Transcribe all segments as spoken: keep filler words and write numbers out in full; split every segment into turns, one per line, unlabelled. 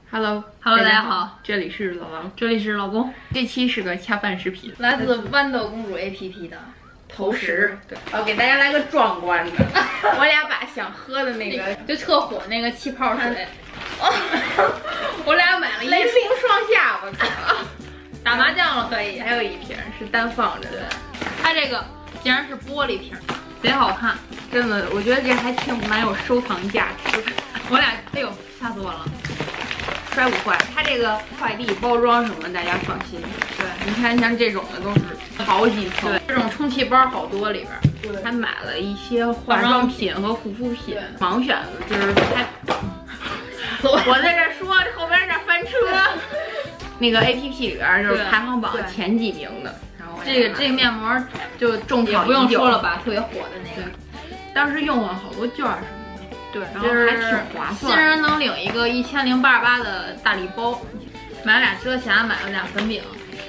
Hello，Hello，
大家好，
这里是老王，
这里是老公。
这期是个恰饭视频，
来自豌豆公主 A P P 的
投食。对，我给大家来个壮观的，我俩把想喝的那个
就特火那个气泡水，我俩买了一
雷霆双下巴，靠！
打麻将了可以。
还有一瓶是单放着的，
它这个竟然是玻璃瓶，贼好看，
真的，我觉得这还挺蛮有收藏价值。
我俩，哎呦，吓死我了！
摔不坏，它这个快递包装什么大家放心。对，你看像这种的都是好几层，
对，这种充气包好多里边。
对，还买了一些化妆品和护肤品，盲选的，就是还。我在这说，后边这翻车。那个 A P P 里边就是排行榜前几名的，然后
这个这个面膜
就种草已久，
不用说了吧，特别火的那个。
当时用了好多券什么的。对，然后还挺划算。
新人能领一个一千零八十八的大礼包，买俩遮瑕，买了俩粉饼。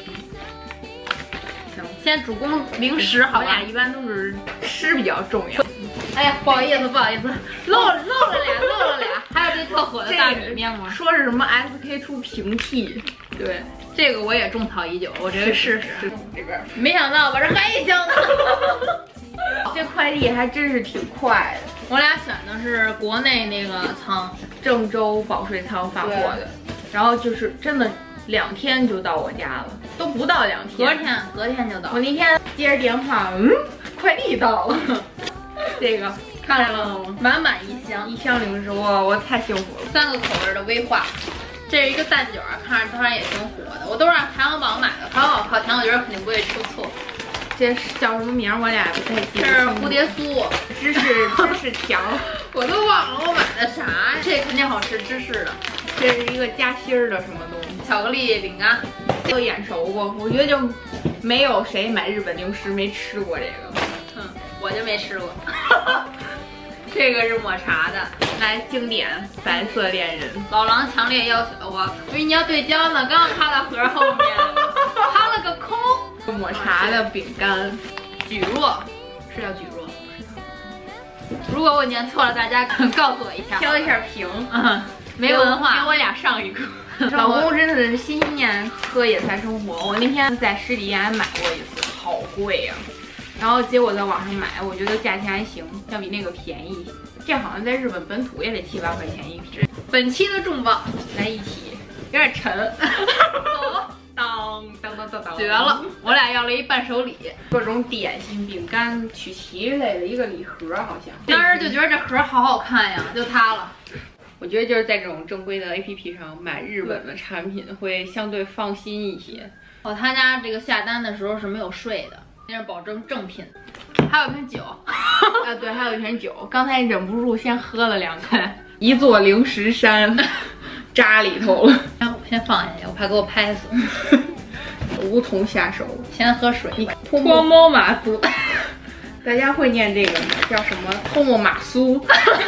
行，先主攻零食，好吧？
我俩一般都是吃比较重要。
哎呀，不好意思，不好意思，漏漏了俩，漏了俩。还有这特火的大米面膜，
说是什么 S K two 平替。对，
这个我也种草已久，我这个试试。
这边
没想到把这还一箱子。
这快递还真是挺快的。
我俩选的是国内那个仓，
郑州保税仓发货的，然后就是真的两天就到我家了，都不到两天，
隔天隔天就到。
我那天接着电话，嗯，快递到了。这个看见了吗？
满满一箱，
一箱零食，哇，我太幸福了。
三个口味的威化，这是一个蛋卷，看着当然也挺火的，我都让排行榜买的，排行榜靠前，我觉得肯定不会出错。
这叫什么名？我俩不太记得。
这是蝴蝶酥，
芝士芝士条，
我都忘了我买的啥。这肯定好吃，芝士的。
这是一个夹心儿的什么东西？
巧克力饼干，
都眼熟过。我觉得就没有谁买日本零食没吃过这个。
嗯，我就没吃过。
这个是抹茶的，来经典白色恋人。
老狼强烈要求我，我以为你要对焦呢，刚刚趴到盒后面，趴了个空。
抹茶的饼干，
蒟蒻是叫蒟蒻，如果我念错了，大家告诉我一下，
挑一下屏。
嗯，没文化，
给我俩上一课。老公真的是心念喝野菜生活，我那天在实体店还买过一次，好贵呀、啊。然后结果在网上买，我觉得价钱还行，要比那个便宜一些。这好像在日本本土也得七八块钱一瓶。
本期的重磅
来一起，有点沉。
走。
当当当当当，
绝了！我俩要了一伴手礼，
各种点心、饼干、曲奇类的一个礼盒，好像。
当时就觉得这盒好好看呀，就它了。
我觉得就是在这种正规的 A P P 上买日本的产品会相对放心一些。
哦，他家这个下单的时候是没有税的，那是保证正品。还有瓶酒，
啊对，还有一瓶酒。刚才忍不住先喝了两口，一座零食山。扎里头了，
我先放下去，我怕给我拍死。
无从下手，
先喝水。
托猫马苏，大家会念这个吗？叫什么？托莫马苏。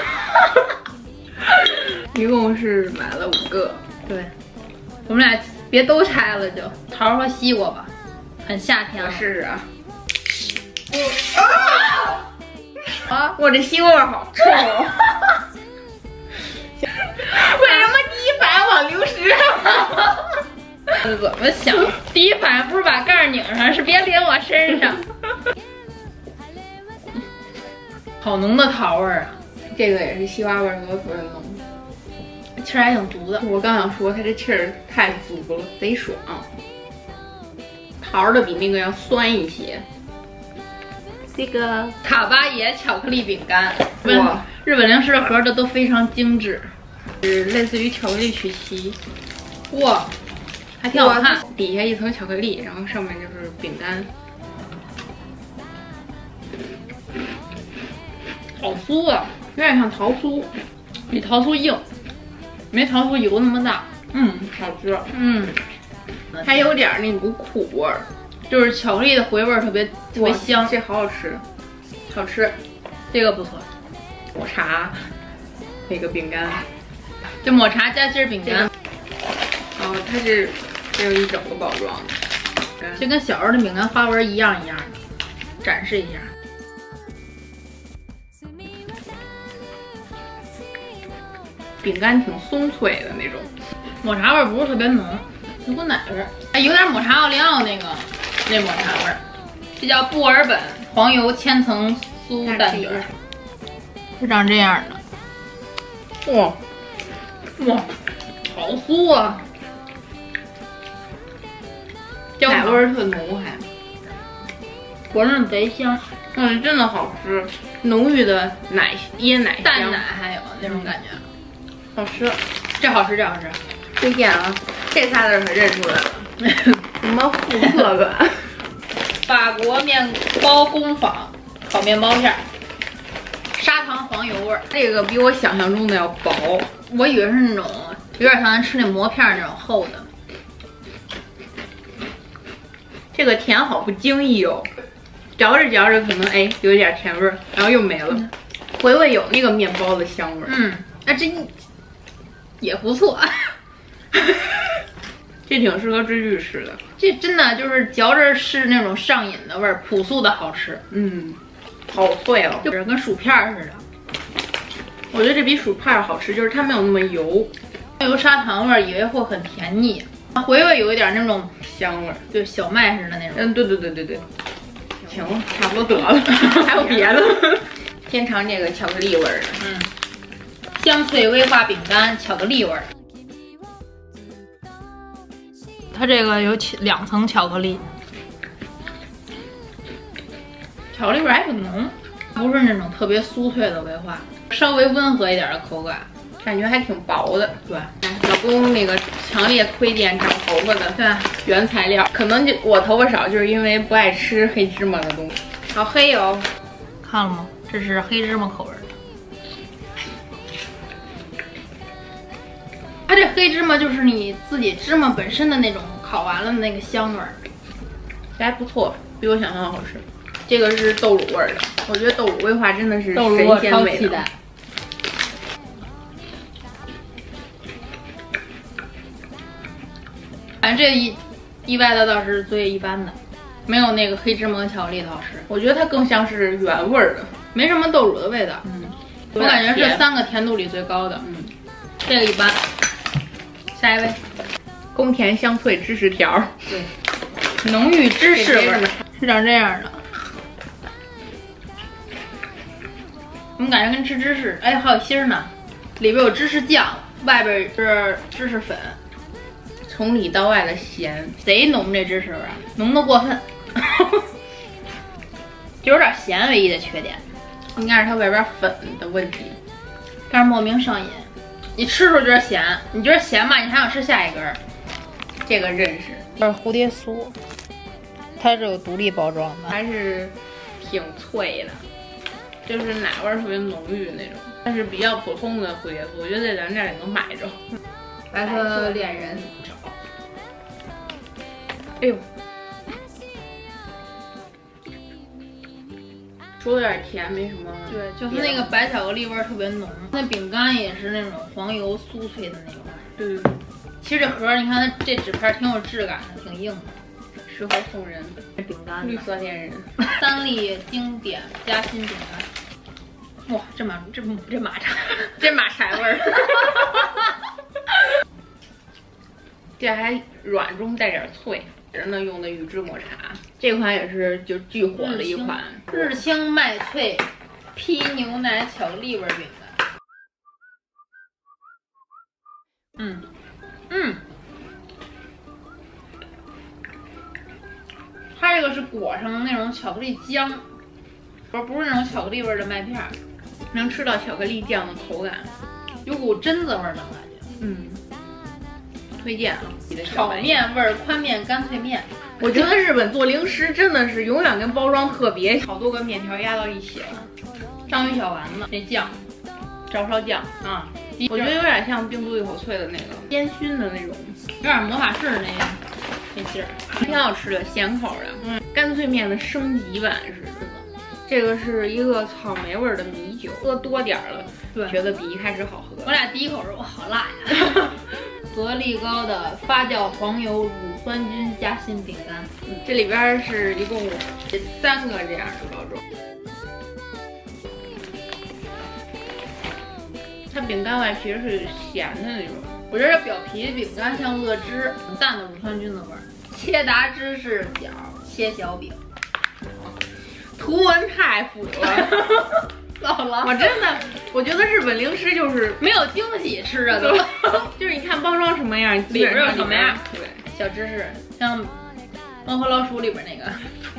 一共是买了五个。
对，我们俩别都拆了就，桃和西瓜吧，很夏天了。
我试试啊。我啊！我这西瓜味好臭。为什么第一反应往零食上？
你怎么想？第一反应不是把盖拧上，是别淋我身上。好浓的桃味儿啊！
这个也是西瓜味儿，都特别浓，
气儿还挺足的。
我刚想说，它这气儿太足了，贼爽。桃的比那个要酸一些。这个
卡巴野巧克力饼干，哇，日本零食的盒的都非常精致。
是类似于巧克力曲奇，
哇，还挺好看。
底下一层巧克力，然后上面就是饼干，
好酥啊，
有点像桃酥，
比桃酥硬，没桃酥油那么大。嗯，
好吃。
嗯，
还有点那股苦味儿，
就是巧克力的回味特别特别香。
这好好吃，好吃，
这个不错。
抹茶那个饼干。
这抹茶夹心饼干，
哦，它是这有一整个包装的，
就跟小时候的饼干花纹一样一样的。展示一下，
饼干挺松脆的那种，
抹茶味儿不是特别浓，有股奶味儿，哎，有点抹茶奥利奥那个那抹茶味儿。这叫布尔本黄油千层酥蛋卷，是长这样的。哇哇，好酥啊！
奶味儿特浓还，
果仁贼香，
嗯，真的好吃，浓郁的奶椰奶香，
淡奶还有那种感觉，
好吃，
这好吃，这好吃，
推荐啊！这仨字可认出来了，什么复刻版？
法国面包工坊烤面包片，砂糖黄油味儿，
这个比我想象中的要薄，
我以为是那种有点像咱吃那馍片那种厚的。
这个甜好不经意哦，嚼着嚼着可能哎有点甜味儿，然后又没了，回味有那个面包的香味儿。
嗯，啊这也不错，
这挺适合追剧吃的。
这真的就是嚼着是那种上瘾的味儿，朴素的好吃。
嗯，好脆哦，
就是跟薯片似的。
我觉得这比薯片好吃，就是它没有那么油，
油砂糖味儿，以为会很甜腻。回味有一点那种
香味儿，
对小麦似的那种。
嗯，对对对对对。行了，差不多得了，还有别的。先尝这个巧克力味儿的，
嗯，香脆威化饼干，巧克力味儿。它这个有两层巧克力，巧克力味还挺浓，不是那种特别酥脆的威化，稍微温和一点的口感。
感觉还挺薄的，
对。
老公那个强烈推荐长头发的
对
原材料，可能就我头发少，就是因为不爱吃黑芝麻的东西。好黑哦，
看了吗？这是黑芝麻口味的。它这黑芝麻就是你自己芝麻本身的那种烤完了的那个香味儿，
这还不错，比我想象的好吃。这个是豆乳味儿的，我觉得豆乳威化真的是
豆乳
神仙
超
味的。
期待。反正这一意外的倒是最一般的，没有那个黑芝麻和巧克力的好吃。
我觉得它更像是原味儿的，
没什么豆乳的味道。
嗯，
我感觉是三个甜度里最高的。
嗯，
这个一般。下一位，
宫甜香脆芝士条，
对，浓郁芝士味儿，是长这样的。我们感觉跟吃芝士，哎，还有芯儿呢，里边有芝士酱，外边是芝士粉。
从里到外的咸，
贼浓，这芝士味儿浓的过分，就有点咸，唯一的缺点
应该是它外边粉的问题，
但是莫名上瘾。你吃时候觉得咸，你觉得咸吧，你还想吃下一根儿。
这个认识。
这是蝴蝶酥，它是有独立包装的，
还是挺脆的，就是奶味儿特别浓郁那种，但是比较普通的蝴蝶酥，我觉得在咱这儿也能买着。
白色恋人。
哎呦，说有点甜，没什么。
对，就是那个白巧克力味儿特别浓。那饼干也是那种黄油酥脆的那种。
对对对。
其实这盒你看它这纸片挺有质感的，挺硬的，
适合送人。
这饼干
绿色恋人，
三粒经典夹心饼干。哇，这马这这马茶，
这马柴味儿。这还软中带点脆。人呢用的宇治抹茶，这款也是就巨火的一款
日清麦脆披牛奶巧克力味饼干。嗯嗯，它这个是裹上那种巧克力浆，不不是那种巧克力味的麦片，
能吃到巧克力酱的口感，
有股榛子味儿的感觉。
嗯。推荐啊！
炒面味儿宽面干脆面，
我觉得日本做零食真的是永远跟包装特别，好多个面条压到一起了。
章鱼小丸子那酱，
照烧酱啊，我觉得有点像冰都一口脆的那个烟熏的那种，
有点魔法师那那劲儿，
挺好吃的，咸口的。嗯，干脆面的升级版似的。这个是一个草莓味的米酒，喝多点儿了，对，觉得比一开始好喝。
我俩第一口说，哇，好辣呀！格力高的发酵黄油乳酸菌夹心饼干，
嗯，这里边是一共三个这样的包装。它饼干外皮是咸的那种，
我觉得表皮饼干像乐之，很淡的乳酸菌的味儿。切达芝士角切小饼，
图文太腐了。
老了，
我真的，我觉得日本零食就是
没有惊喜吃着都，
就是你看包装什么样，
里边有什么样。
对，
小芝士，像《猫和老鼠》里边那个，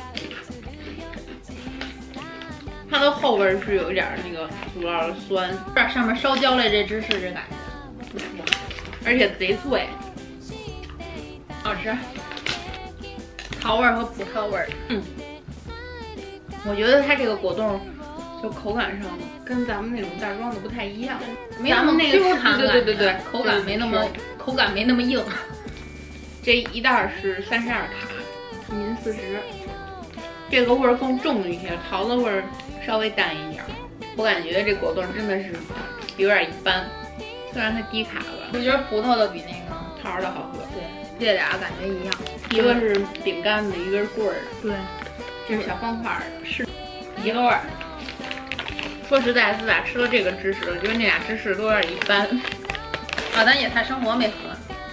它的后边是有一点那个塑料的酸，
这上面烧焦了这芝士这感觉，
而且贼脆，
好吃。桃味儿和葡萄味儿，
嗯，我觉得它这个果冻。就口感上跟咱们那种袋装的不太一样，
没那么
那个
Q 弹
对对对对，
口感没那么口感没那么硬。
这一袋是三十二卡，您四十。这个味儿更重一些，桃子味儿稍微淡一点。我感觉这果冻真的是有点一般，虽然它低卡吧。
我觉得葡萄的比那个
桃的好喝。
对，这俩感觉一样，
一个是饼干的，一个是棍儿的。
对，
这是小方块的，
是一个味儿。
说实在，自打吃了这个芝士，我觉得那俩芝士都有点一般。
啊，咱野菜生活没喝。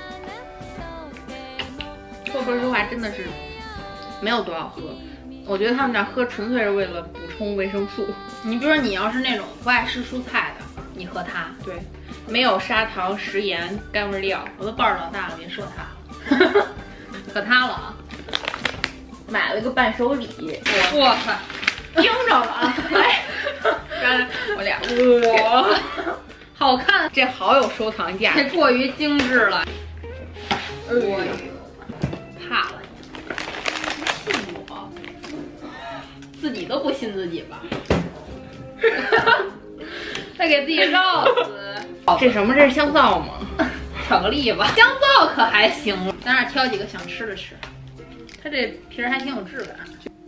说说实话，真的是没有多少喝。我觉得他们那喝纯粹是为了补充维生素。
你比如说，你要是那种不爱吃蔬菜的，你喝它。
对，没有砂糖、食盐、甘味料。
我都抱着老大了，别说它，可它了啊！
买了个伴手礼，
我我靠！
听着了啊！来，刚才我俩哇，
好看，
这好有收藏价，
这过于精致了。
哎呦，
怕了，信我，自己都不信自己吧？再给自己绕死。
这什么？这是香皂吗？
巧克力吧，香皂可还行。咱俩挑几个想吃的吃。它这皮儿还挺有质感。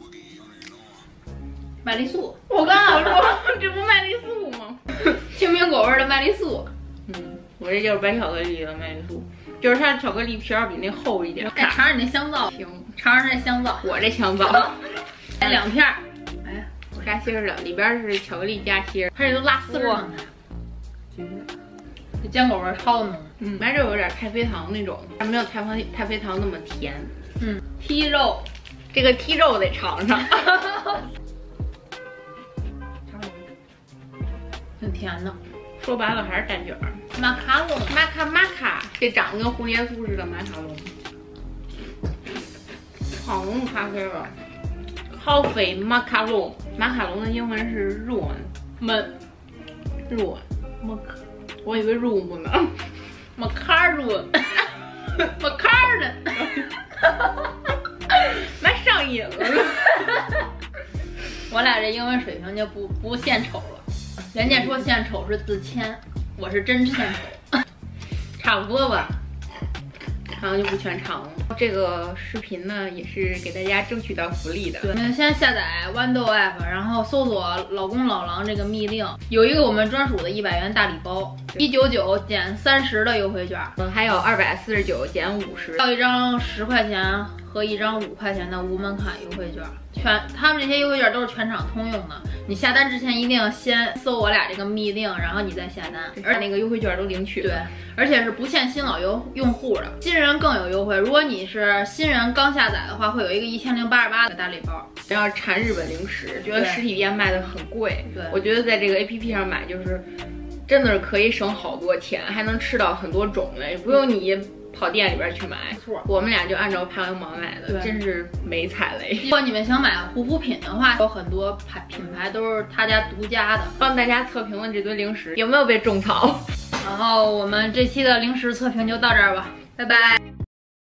麦丽素，
我刚想说，这不麦丽素吗？
青苹果味的麦丽素。
嗯，我这就是白巧克力的麦丽素，就是它的巧克力皮儿比那厚一点。
哎，尝尝你那香皂，
行，
尝尝这香皂，
我这香皂，
来两片儿。哎呀，
夹心儿的，里边是巧克力夹心儿，它这都拉丝儿。
这坚果味超浓。
嗯，来这有点太妃糖那种，但没有太妃太妃糖那么甜。
嗯，剔肉，
这个剔肉得尝尝。
挺甜的，
说白了还是蛋卷儿。
马卡龙，
马卡马卡，这长得跟蝴蝶酥似的马卡龙。好浓咖啡味儿。Coffee 马卡龙，马卡龙的英文是 room，room，马卡，我以为 room 呢。
马卡龙，马卡呢？
妈上瘾了。
我俩这英文水平就不不献丑了。人家说献丑是自谦，我是真献丑，
差不多吧。然后就不全唱了。这个视频呢，也是给大家争取到福利的。
对，那先下载豌豆 app， 然后搜索“老公老狼”这个密令，有一个我们专属的一百元大礼包，一九九减三十的优惠券，
嗯，还有二百四十九减五十，
还有一张十块钱和一张五块钱的无门槛优惠券。全他们这些优惠券都是全场通用的，你下单之前一定要先搜我俩这个密令，然后你再下单，
而那个优惠券都领取。
对，而且是不限新老用用户的，新人更有优惠。如果你是新人刚下载的话，会有一个一千零八十八的大礼包。
要是馋日本零食，觉得实体店卖的很贵，
对，
我觉得在这个 A P P 上买就是真的是可以省好多钱，还能吃到很多种类，不用你跑店里边去买。
没错，
我们俩就按照排行榜买的，真是没踩雷。
如果你们想买护肤品的话，有很多牌品牌都是他家独家的。
帮大家测评了这堆零食有没有被种草。
然后我们这期的零食测评就到这儿吧，拜拜。